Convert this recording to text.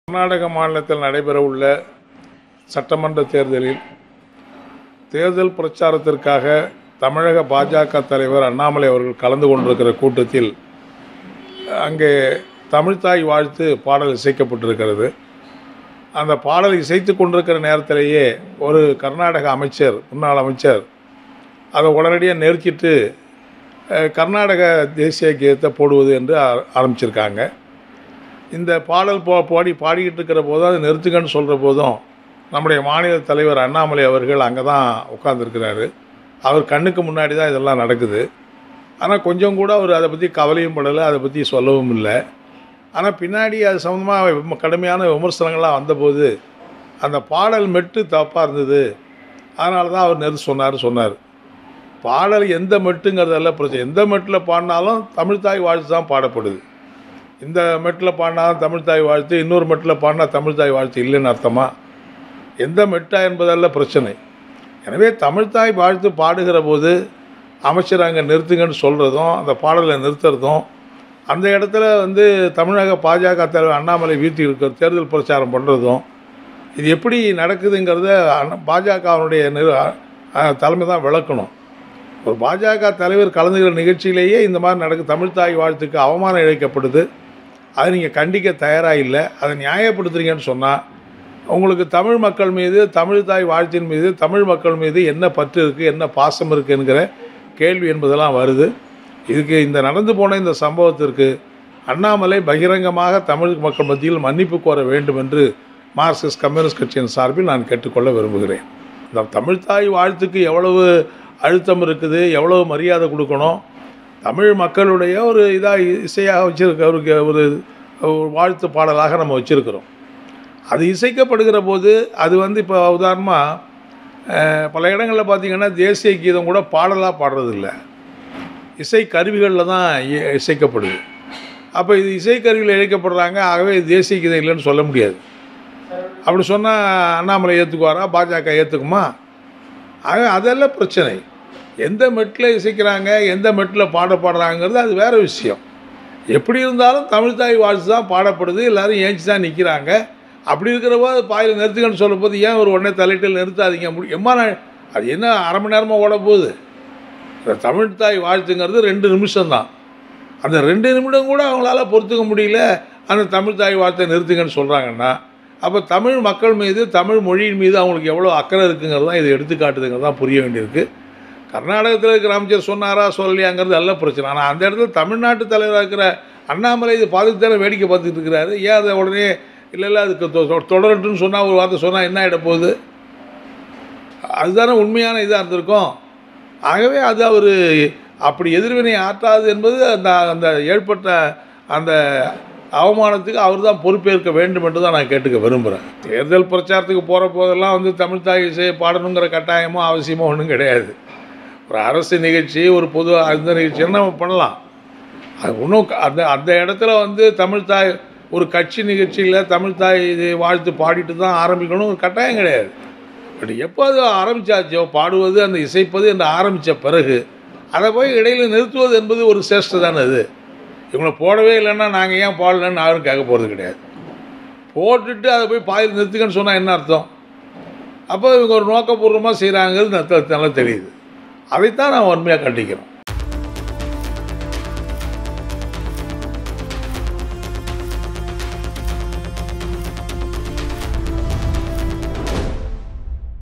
கர்நாடக மாநிலத்தில் நடைபெறவுள்ள சட்டமன்ற தேர்தலில் தேர்தல் பிரச்சாரத்திற்காக தமிழக பாஜக தலைவர் அண்ணாமலை அவர்கள் கலந்து கொண்டிருக்கிற கூட்டத்தில் அங்கே தமிழ்த்தாய் வாழ்த்து பாடல் இசைக்கப்பட்டிருக்கிறது. அந்த பாடல் இசைத்து கொண்டிருக்கிற நேரத்திலேயே ஒரு கர்நாடக அமைச்சர், முன்னாள் அமைச்சர், அதை உடனடியாக நெருக்கிட்டு கர்நாடக தேசிய கீதத்தை போடுவது என்று ஆரம்பிச்சிருக்காங்க. இந்த பாடல் பாடிக்கிட்டு இருக்கிற போதும் அதை நிறுத்துங்கன்னு சொல்கிற போதும் நம்முடைய மாநில தலைவர் அண்ணாமலை அவர்கள் அங்கே தான் உட்கார்ந்துருக்கிறாரு. அவர் கண்ணுக்கு முன்னாடி தான் இதெல்லாம் நடக்குது. ஆனால் கொஞ்சம் கூட அவர் அதை பற்றி கவலையும் படலை, அதை பற்றி சொல்லவும் இல்லை. ஆனால் பின்னாடி அது சம்மந்தமாக கடுமையான விமர்சனங்கள்லாம் வந்தபோது அந்த பாடல் மெட்டு தப்பாக இருந்தது, அதனால தான் அவர் சொன்னார். பாடல் எந்த மெட்டுங்கிறதெல்லாம் பிரச்சனை. எந்த மெட்டில் பாடினாலும் தமிழ்த்தாய் வாழ்த்து தான் பாடப்படுது. இந்த மெட்டில் பாடினாலும் தமிழ்த்தாய் வாழ்த்து, இன்னொரு மெட்டில் பாடினா தமிழ்த்தாய் வாழ்த்து இல்லைன்னு அர்த்தமா? எந்த மெட்டா என்பதெல்லாம் பிரச்சனை. எனவே தமிழ்த்தாய் வாழ்த்து பாடுகிற போது அமைச்சர் அங்கே நிறுத்துங்கன்னு சொல்கிறதும், அந்த பாடலை நிறுத்துறதும், அந்த இடத்துல தமிழக பாஜக தலைவர் அண்ணாமலை வீழ்த்தி இருக்கிற தேர்தல் பிரச்சாரம் பண்ணுறதும், இது எப்படி நடக்குதுங்கிறத பாஜகவுடைய தலைமை தான் விளக்கணும். ஒரு பாஜக தலைவர் கலந்துகிற நிகழ்ச்சியிலேயே இந்த மாதிரி நடக்குது. தமிழ்த்தாய் வாழ்த்துக்கு அவமானம் இழைக்கப்படுது. அதை நீங்கள் கண்டிக்க தயாராக இல்லை. அதை நியாயப்படுத்துறீங்கன்னு சொன்னால் உங்களுக்கு தமிழ் மக்கள் மீது, தமிழ்த்தாய் வாழ்த்தின் மீது, தமிழ் மக்கள் மீது என்ன பற்று இருக்குது, என்ன பாசம் இருக்குங்கிற கேள்வி என்பதெல்லாம் வருது. இதுக்கு இந்த நடந்து போன இந்த சம்பவத்திற்கு அண்ணாமலை பகிரங்கமாக தமிழ் மக்கள் மத்தியில் மன்னிப்பு கோர வேண்டும் என்று மார்க்சிஸ்ட் கம்யூனிஸ்ட் கட்சியின் சார்பில் நான் கேட்டுக்கொள்ள விரும்புகிறேன். இந்த தமிழ்த்தாய் வாழ்த்துக்கு எவ்வளவு அழுத்தம் இருக்குது, எவ்வளவு மரியாதை கொடுக்கணும். தமிழ் மக்களுடைய ஒரு இதாக இசையாக வச்சுருக்க ஒரு வாழ்த்து பாடலாக நம்ம வச்சுருக்கிறோம். அது இசைக்கப்படுகிற போது அது இப்போ உதாரணமாக பல இடங்களில் பார்த்திங்கன்னா தேசிய கீதம் கூட பாடலாக பாடுறதில்லை, இசை கருவிகளில் தான் இசைக்கப்படுது. அப்போ இது இசைக்கருவியில் இழைக்கப்படுறாங்க, ஆகவே தேசிய கீதம் இல்லைன்னு சொல்ல முடியாது. அப்படி சொன்னால் அண்ணாமலை ஏற்றுக்குவாரா, பாஜக ஏற்றுக்குமா? ஆக அதெல்லாம் பிரச்சனை. எந்த மெட்டில் இசைக்கிறாங்க, எந்த மெட்டில் பாடுறாங்கிறது அது வேறு விஷயம். எப்படி இருந்தாலும் தமிழ்த்தாய் வாழ்த்து தான் பாடப்படுது, எல்லோரும் ஏஞ்சி தான் நிற்கிறாங்க. அப்படி இருக்கிறப்போ அது பாயில் நிறுத்துங்கன்னு சொல்லும் போது ஏன் ஒரு உடனே தலைட்டில் நிறுத்தாதீங்க எம்மா? அது என்ன அரை மணி நேரமாக ஓட போகுது? தமிழ்த்தாய் வாழ்த்துங்கிறது 2 நிமிஷம் தான். அந்த 2 நிமிடம் கூட அவங்களால பொறுத்துக்க முடியல. அந்த தமிழ்த்தாய் வாழ்த்தை நிறுத்துங்கன்னு சொல்கிறாங்கன்னா அப்போ தமிழ் மக்கள் மீது, தமிழ் மொழியின் மீது அவங்களுக்கு எவ்வளோ அக்கறை இருக்குங்கிறது தான் இதை எடுத்துக்காட்டுதுங்கிறது தான் புரிய வேண்டியிருக்கு. கர்நாடகத்தில் இருக்கிற அமைச்சர் சொன்னாரா சொல்லலையாங்கிறது எல்லாம் பிரச்சனை. ஆனால் அந்த இடத்துல தமிழ்நாட்டு தலைவராக இருக்கிற அண்ணாமலை இது பார்த்துட்டு வேடிக்கை பார்த்துட்டு இருக்கிறாரு. ஏன் அதை உடனே இல்லை அதுக்கு தொடரட்டுன்னு சொன்னால், ஒரு வார்த்தை சொன்னால் என்ன ஆகிட போகுது? அதுதானே உண்மையான இதாக இருந்திருக்கும். ஆகவே அது அவர் அப்படி எதிர்வினை ஆற்றாது என்பது அந்த ஏற்பட்ட அந்த அவமானத்துக்கு அவர் தான் பொறுப்பேற்க வேண்டும் என்று தான் நான் கேட்டுக்க விரும்புகிறேன். தேர்தல் பிரச்சாரத்துக்கு போகிற போதெல்லாம் தமிழ்த்தாய் இசையை பாடணுங்கிற கட்டாயமோ அவசியமோ ஒன்றும் கிடையாது. ஒரு அரசு நிகழ்ச்சி, ஒரு பொது அந்த நிகழ்ச்சியை நம்ம பண்ணலாம். அது ஒன்றும் அந்த இடத்துல தமிழ்த்தாய் ஒரு கட்சி நிகழ்ச்சியில் தமிழ்த்தாய் வாழ்த்து பாடிட்டு தான் ஆரம்பிக்கணும் ஒரு கட்டாயம் கிடையாது. பட் எப்போ அது ஆரம்பித்தாச்சோ பாடுவது, அந்த இசைப்பது என்று ஆரம்பித்த பிறகு அதை போய் இடையில் நிறுத்துவது என்பது ஒரு சேஷ்டை தானே. அது இவங்களை போடவே இல்லைன்னா நாங்கள் ஏன் பாடலன்னு யாரும் கேட்க போகிறது கிடையாது. போட்டுட்டு அதை போய் பாயில் நிறுத்துக்கன்னு சொன்னால் என்ன அர்த்தம்? அப்போ இவங்க ஒரு நோக்கபூர்வமாக செய்கிறாங்கிறது நல்லா தெரியுது. அதைத்தான் நான் வன்மையாக கண்டிக்கிறோம்.